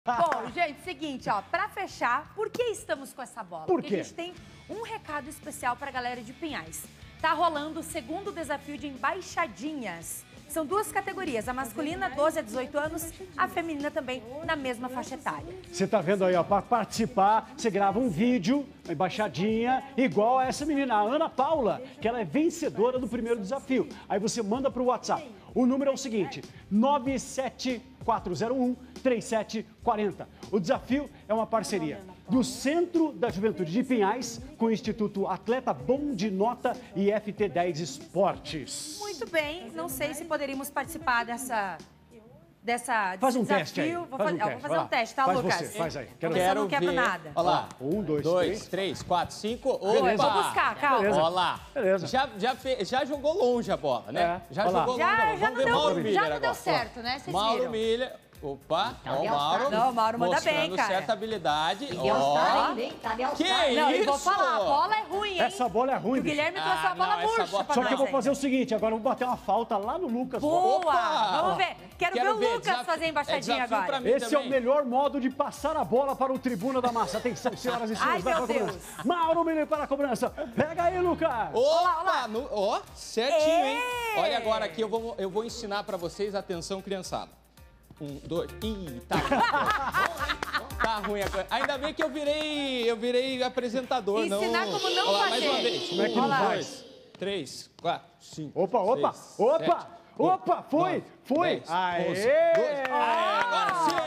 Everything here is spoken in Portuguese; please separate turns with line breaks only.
Bom, gente, seguinte, ó, pra fechar, por que estamos com essa bola?
Por
Porque
quê?
a gente tem um recado especial pra galera de Pinhais. Tá rolando o segundo desafio de embaixadinhas. São duas categorias, a masculina, 12 a 18 anos, a feminina também, na mesma faixa etária.
Você tá vendo aí, ó, para participar, você grava um vídeo, uma embaixadinha, igual a essa menina, a Ana Paula, que ela é vencedora do primeiro desafio. Aí você manda pro WhatsApp. O número é o seguinte, 97401-3740. O desafio é uma parceria do Centro da Juventude de Pinhais com o Instituto Atleta Bom de Nota e FT10 Esportes.
Muito bem, não sei se poderíamos participar desse
Faz um
desafio.
teste aí.
Vou
Faz
fazer,
um teste.
vou fazer
Vai
um
lá.
teste, tá,
Faz
Lucas?
você, faz aí.
Quero ver se eu não quebro nada.
Olha lá.
1, 2,
2, 3, 4, 5. Opa!
Beleza.
Vou buscar, calma.
Beleza.
Olha lá.
Beleza.
Já jogou longe a bola, né?
É.
Já
Olha lá.
jogou longe a bola.
Já
Vamos ver
não
Mauro
deu,
Miller
já não deu
agora.
certo, né? Vocês
Mauro
viram.
Miller. Opa, ó o Mauro.
Não, o Mauro manda bem,
mostrando
cara.
certa habilidade.
Tá
Ó. Que
Não,
isso?
e vou falar, a bola é ruim, hein?
Essa bola é ruim,
O
bicho.
Guilherme trouxe uma
Ah,
bola
não, essa
murcha
bola-
pra
Só
nós
que eu vou
ainda.
fazer o seguinte, agora eu vou bater uma falta lá no Lucas.
Boa!
Opa!
Vamos ver. Quero ver o Lucas
desafio-
fazer a embaixadinha
desafio
agora.
pra mim
Esse é o
também.
melhor modo de passar a bola para o Tribuna da Massa. Atenção, senhoras e senhores,
Ai,
vai
meu
para a cobrança.
Deus.
Mauro Miller para a cobrança. Pega aí, Lucas.
Opa! Ó, certinho, hein?
Ê!
Olha agora aqui, eu vou ensinar pra vocês. Atenção, criançada. 1, 2... Ih, tá ruim. Tá ruim a coisa. Ainda bem que eu virei apresentador, não...
Ensinar como não
Olha lá, mais
fazer.
uma vez.
Como é que não
1,
faz?
2, 3, 4, 5,
Opa, opa,
6,
opa,
7,
opa,
8,
foi,
9,
foi.
10,
Aê!
11, 12. Aê, agora sim!